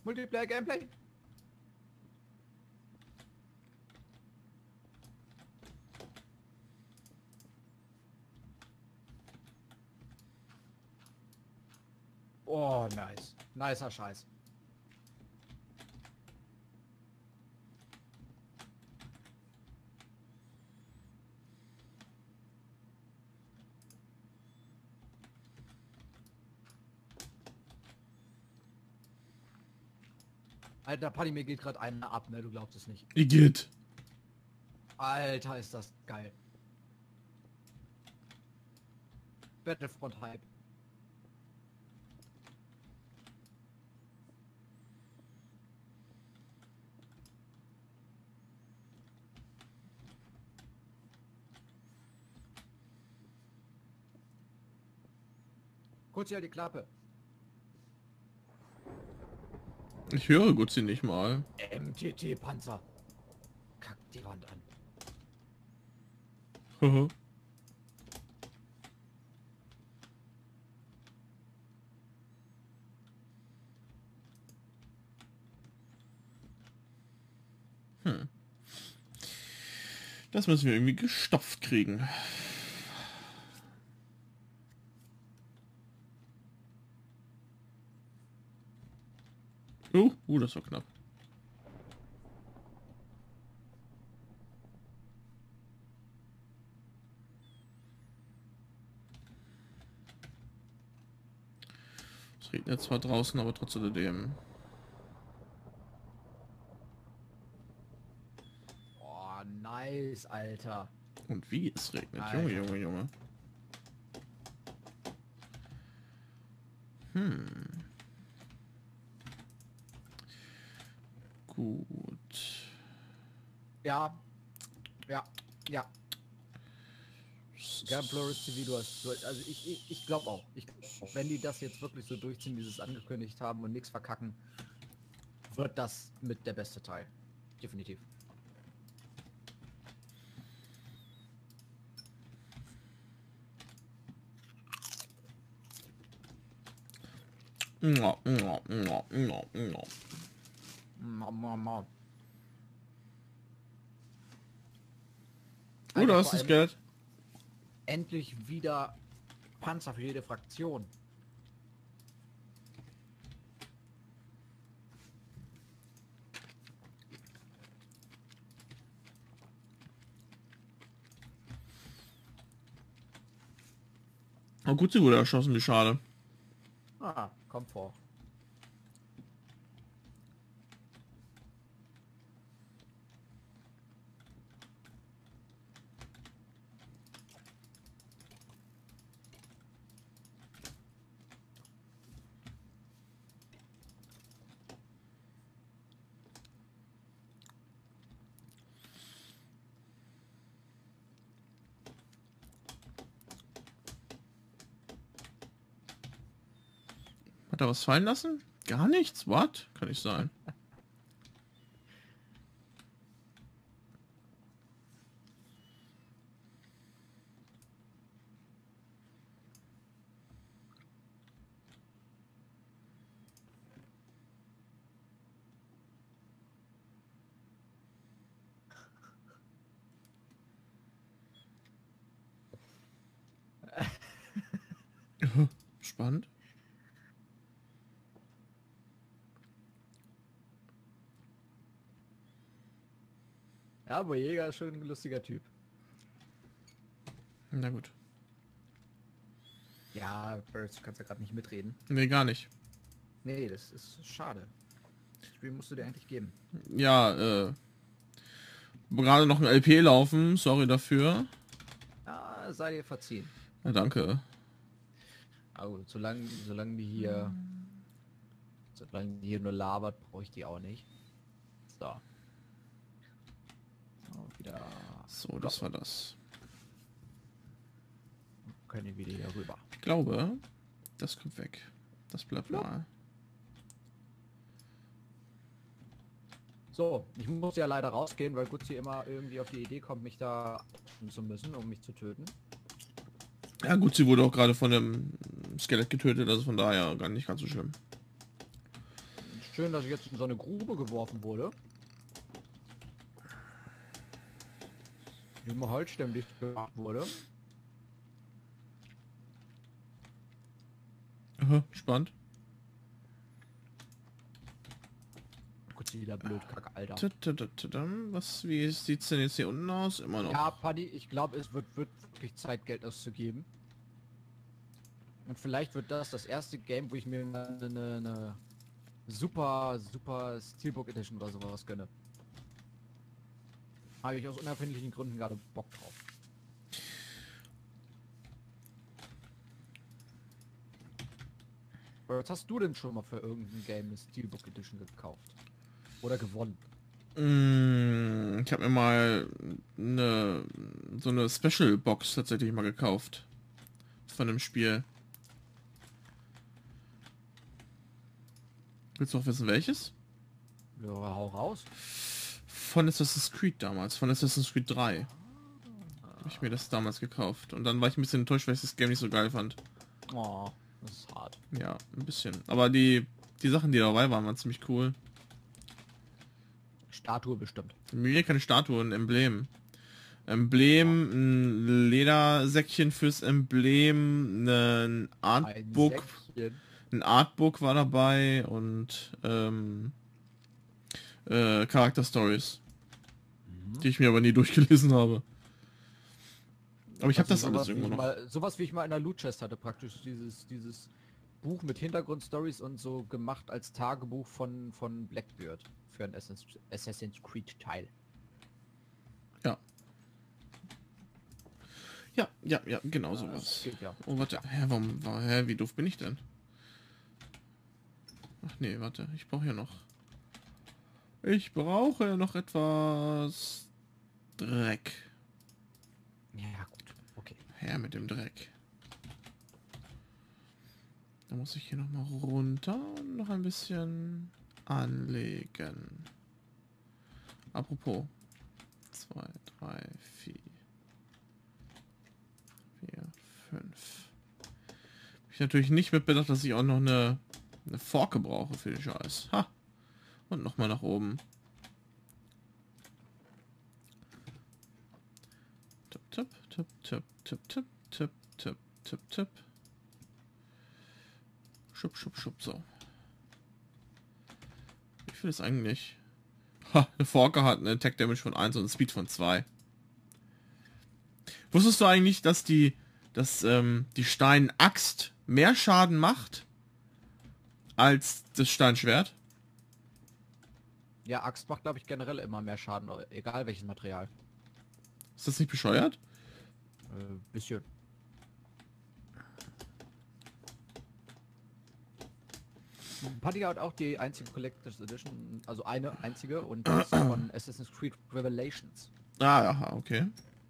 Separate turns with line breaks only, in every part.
Multiplayer Gameplay. Oh, nice. Nicer Scheiß. Alter, Paddy, mir geht gerade einer ab, ne? Du glaubst es nicht.
Igitt.
Alter, ist das geil. Battlefront Hype. Kurz hier die Klappe.
Ich höre Gutzi nicht mal.
MTT-Panzer. Kack die Wand an.
Haha. Das müssen wir irgendwie gestopft kriegen. Das war knapp. Es regnet zwar draußen, aber trotz alledem.
Oh, nice, Alter.
Und wie es regnet.
Alter.
Junge. Gut.
Ja. Gamblers TV, also ich glaube auch. Wenn die das jetzt wirklich so durchziehen, wie sie es angekündigt haben und nichts verkacken, wird das mit der beste Teil. Definitiv.
Da ist das Geld.
Endlich wieder Panzer für jede Fraktion.
Oh gut, sie wurde erschossen, wie schade.
Ah, kommt vor.
Hat er was fallen lassen? Gar nichts? What? Kann nicht sein. Spannend.
Ja, aber Jäger ist schon ein lustiger Typ.
Na gut.
Ja, Birds, du kannst ja gerade nicht mitreden.
Nee, gar nicht.
Nee, das ist schade. Das Spiel musst du dir eigentlich geben.
Ja, gerade noch ein LP laufen. Sorry dafür.
Ja, sei dir verziehen.
Ja, danke.
Aber solange die hier nur labert, brauche ich die auch nicht. So. Wieder.
So, das war das.
Können wir wieder hier rüber.
Ich glaube, das kommt weg. Das bleibt mal.
So, ich muss ja leider rausgehen, weil Gutzi immer irgendwie auf die Idee kommt, mich da zu müssen, um mich zu töten.
Ja gut, sie wurde auch gerade von dem Skelett getötet, also von daher gar nicht ganz so schlimm.
Schön, dass ich jetzt in so eine Grube geworfen wurde. Die immer holzständig gemacht wurde.
Aha, spannend.
Godzilla, blöd, Kacke, Alter.
Wie sieht's denn jetzt hier unten aus? Immer noch.
Ja, Paddy, ich glaube, es wird wirklich Zeit, Geld auszugeben. Und vielleicht wird das erste Game, wo ich mir eine super Steelbook Edition oder sowas gönne. Habe ich aus unerfindlichen Gründen gerade Bock drauf. Was hast du denn schon mal für irgendein Game eine Steelbook Edition gekauft? Oder gewonnen?
Ich habe mir mal so eine Special Box tatsächlich mal gekauft. Von einem Spiel. Willst du auch wissen, welches?
Ja, hau raus.
Von Assassin's Creed damals. Von Assassin's Creed 3. Habe ich mir das damals gekauft. Und dann war ich ein bisschen enttäuscht, weil ich das Game nicht so geil fand.
Oh, das ist hart.
Ja, ein bisschen. Aber die Sachen, die dabei waren, waren ziemlich cool.
Statue bestimmt.
Mir keine Statue, ein Emblem. Emblem, ein Ledersäckchen fürs Emblem, ein Artbook. Ein Artbook war dabei und Charakter-Stories. Die ich mir aber nie durchgelesen habe. Aber ich habe das alles irgendwo noch.
Sowas wie ich mal in der Loot Chest hatte, praktisch dieses Buch mit Hintergrundstories und so gemacht als Tagebuch von Blackbeard für ein Assassin's Creed Teil.
Ja. Ja, genau sowas.
Geht, ja.
Oh, warte. Wie doof bin ich denn? Ach nee, warte. Ich brauche ja noch etwas Dreck.
Ja, gut. Okay.
Her mit dem Dreck. Da muss ich hier noch mal runter und noch ein bisschen anlegen. Apropos. 2, 3, 4, 5. Ich natürlich nicht mitbedacht, dass ich auch noch eine Forke brauche für den Scheiß. Ha! Und nochmal nach oben. Tipp, tipp, tipp, tipp, tipp, tipp, tipp, tipp, tipp. Schub, schub, schub, so. Wie viel ist eigentlich? Ha, eine Forke hat eine Attack Damage von 1 und Speed von 2. Wusstest du eigentlich, dass die Steinaxt mehr Schaden macht als das Steinschwert?
Ja, Axt macht, glaube ich, generell immer mehr Schaden, egal welches Material.
Ist das nicht bescheuert?
Bisschen. Paddy hat auch die einzige Collector's Edition, also eine einzige, und das ist von Assassin's Creed Revelations.
Ah, ja, okay.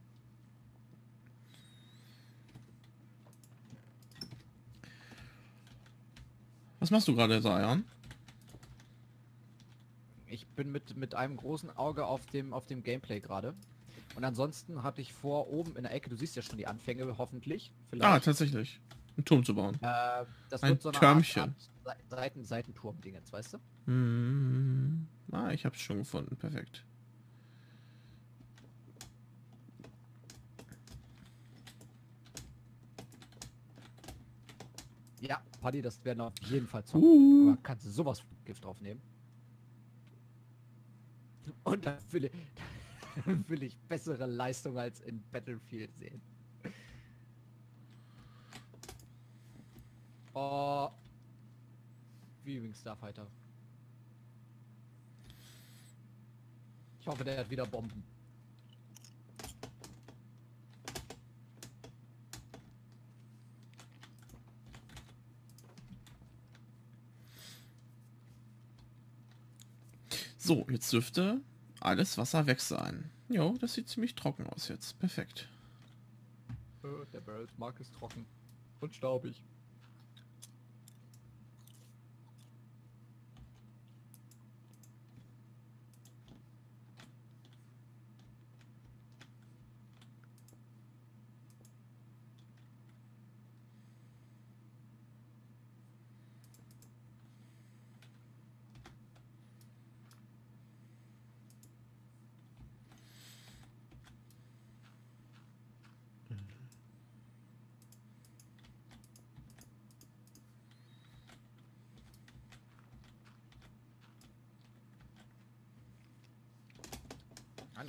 Was machst du gerade, Sayan?
Ich bin mit einem großen Auge auf dem Gameplay gerade. Und ansonsten hatte ich vor, oben in der Ecke, du siehst ja schon die Anfänge, hoffentlich.
Ah, tatsächlich. Einen Turm zu bauen.
Das
Ein
wird so eine
Türmchen.
Art Seitenturm-Dingens, weißt du?
Ich hab's schon gefunden. Perfekt.
Ja, Paddy, das werden auf jeden Fall zocken. Aber kannst du sowas Gift draufnehmen? Und dann will ich bessere Leistung als in Battlefield sehen. Oh. Viewing Starfighter. Ich hoffe, der hat wieder Bomben.
So, jetzt dürfte alles Wasser weg sein. Jo, das sieht ziemlich trocken aus jetzt. Perfekt.
Der Barrels Mark ist trocken und staubig.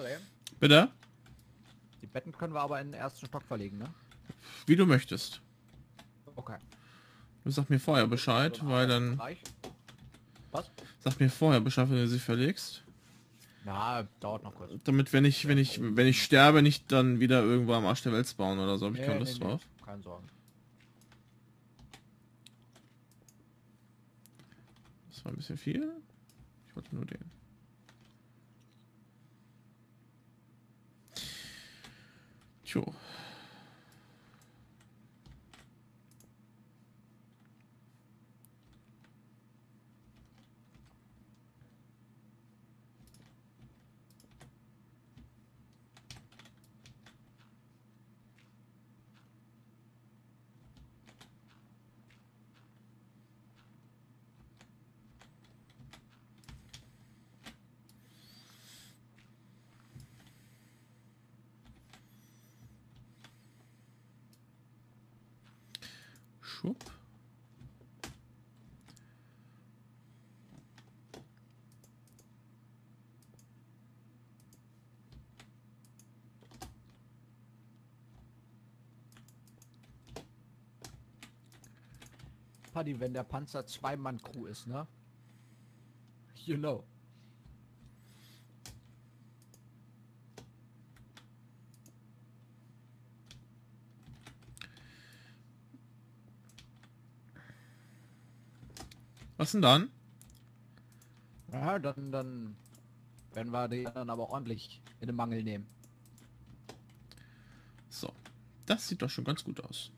André,
Bitte?
die Betten können wir aber in den ersten Stock verlegen, ne?
Wie du möchtest.
Okay.
Du sag mir vorher Bescheid,
So ein
weil dann...
Arbeitsbereich. Was?
Sag mir vorher Bescheid, wenn du sie verlegst.
Ja, dauert noch kurz.
Damit, wenn ich sterbe, nicht dann wieder irgendwo am Arsch der Welt spawnen oder so. Hab ich keine Lust drauf.
Keine Sorgen.
Das war ein bisschen viel. Ich wollte nur den. Tjo. Schwupp.
Paddy, wenn der Panzer 2-Mann-Crew ist, ne? You know.
Was denn dann?
Ja, dann werden wir die anderen aber ordentlich in den Mangel nehmen.
So. Das sieht doch schon ganz gut aus.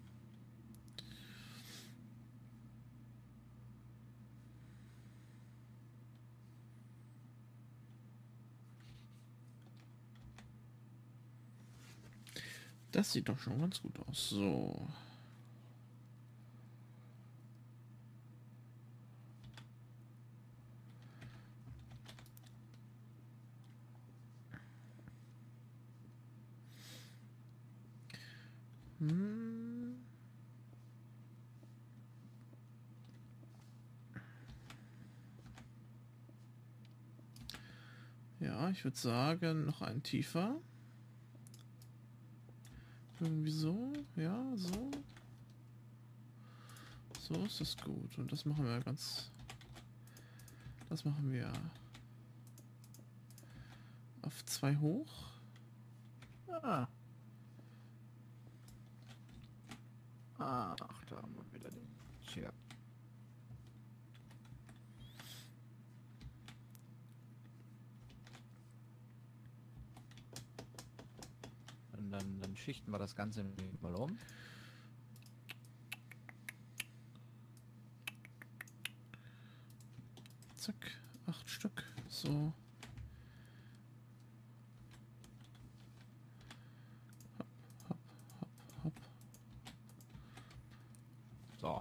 Das sieht doch schon ganz gut aus. So. Hm. Ja, ich würde sagen, noch ein tiefer. Irgendwie so, ja, so. So ist das gut. Und das machen wir ganz... Das machen wir auf 2 hoch.
Ah. Ach, da haben wir wieder den Chair. Und dann schichten wir das Ganze mal um.
Zack, 8 Stück. So. Hopp, hopp, hopp, hopp.
So.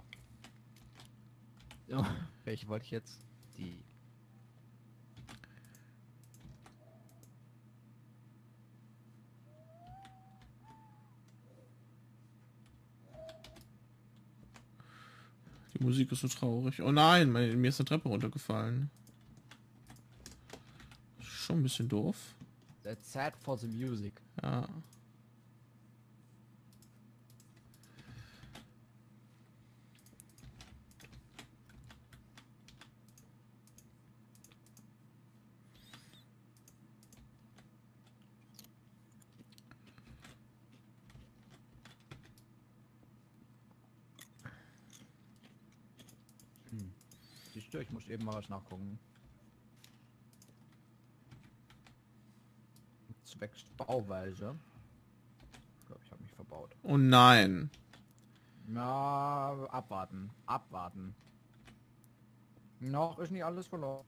Ja, welche wollte ich jetzt? Die.
Die Musik ist so traurig. Oh nein, mir ist eine Treppe runtergefallen. Schon ein bisschen doof.
That's sad for the music.
Ja.
Siehst du, ich muss eben mal was nachgucken. Zwecks Bauweise. Ich glaube, ich habe mich verbaut.
Oh nein.
Na, abwarten. Abwarten. Noch ist nicht alles verloren.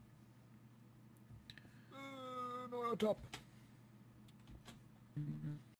Neuer Tab.